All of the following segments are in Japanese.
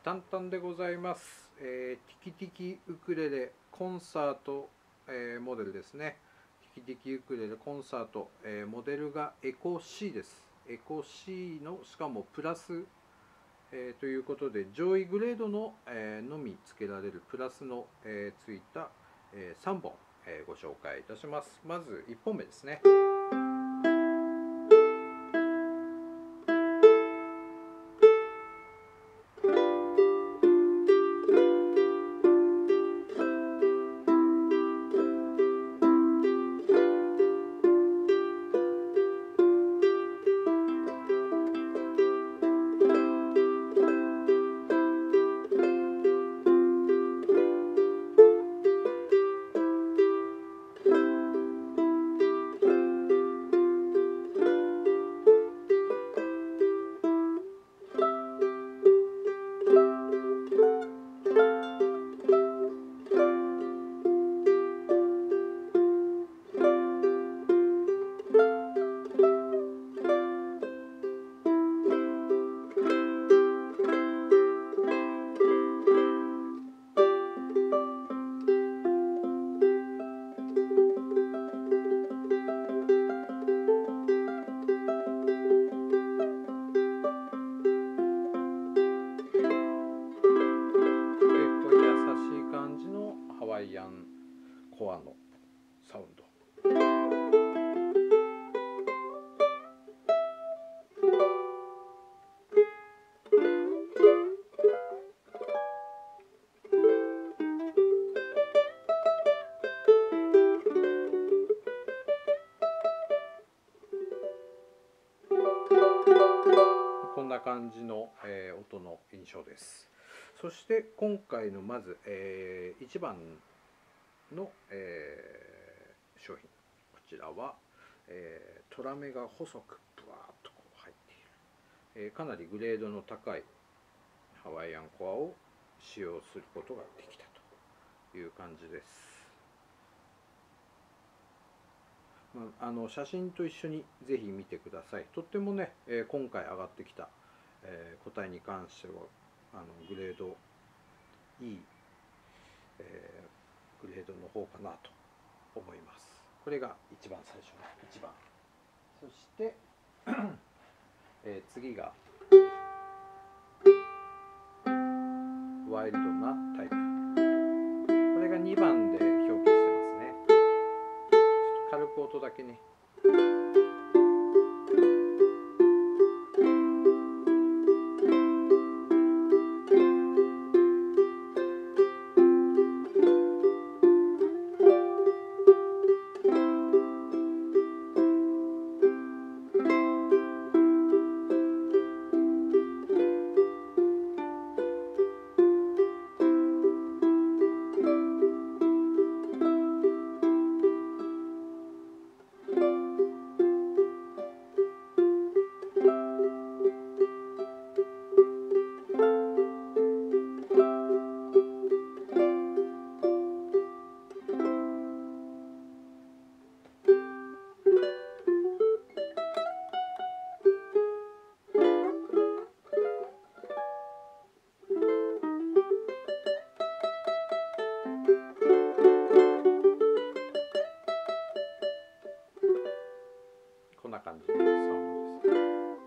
タンタンでございます。ティキティキウクレレコンサート、モデルですね。ティキティキウクレレコンサート、モデルがエコ C です。エコ C のしかもプラス、ということで上位グレードの、のみ付けられるプラスの、ついた、3本、ご紹介いたします。まず1本目ですね。ハワイアンコアのサウンド。こんな感じの、音の印象です。そして今回のまず、1番の、商品、こちらは、トラメが細くブワーッとこう入っている、かなりグレードの高いハワイアンコアを使用することができたという感じです。写真と一緒にぜひ見てください。とってもね、今回上がってきた、個体に関してはグレードいい、グレードの方かなと思います。これが一番最初の1番。そして、次がワイルドなタイプ。これが2番で表記してますね。ちょっと軽く音だけね。こんな感じのサウンドです。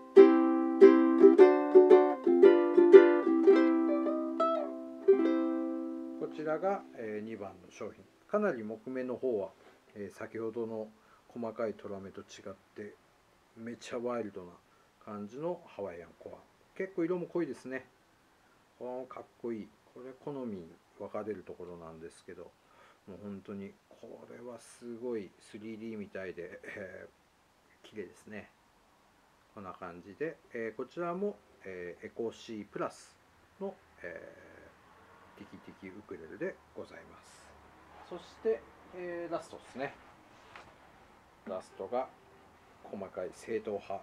こちらが2番の商品。かなり木目の方は先ほどの細かいトラメと違ってめっちゃワイルドな感じのハワイアンコア。結構色も濃いですね。かっこいい。これ好み分かれるところなんですけど、もう本当にこれはすごい 3D みたいで、綺麗ですね。こんな感じで、こちらも、エコ C プラスの、ティキティキウクレレでございます。そして、ラストですね。ラストが細かい正統派。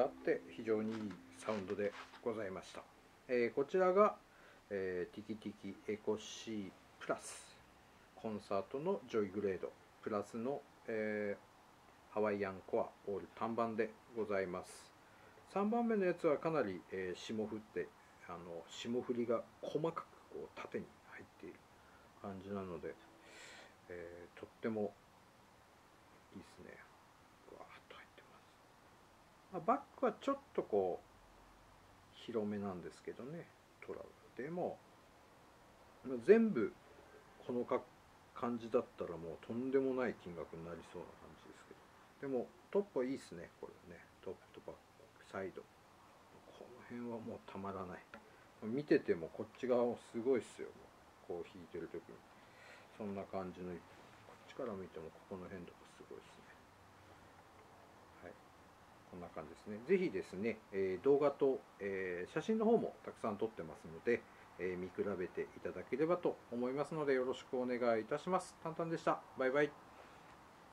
があって非常にいいサウンドでございました。こちらが、ティキティキエコ C プラスコンサートのジョイグレードプラスの、ハワイアンコアオール単板でございます。3番目のやつはかなり、霜降って霜降りが細かくこう縦に入っている感じなので、とってもいいですね。わーっと入ってます。バックはちょっとこう広めなんですけどね、トラブルでも全部この感じだったらもうとんでもない金額になりそうな感じですけど、でもトップはいいですね。これね、トップとバックサイドこの辺はもうたまらない。見ててもこっち側もすごいっすよ。こう弾いてる時にそんな感じの、こっちから見てもここの辺とかすごいですね。はい、こんな感じですね。ぜひですね、動画と、写真の方もたくさん撮ってますので、見比べていただければと思いますのでよろしくお願いいたします。タンタンでした。バイバイ。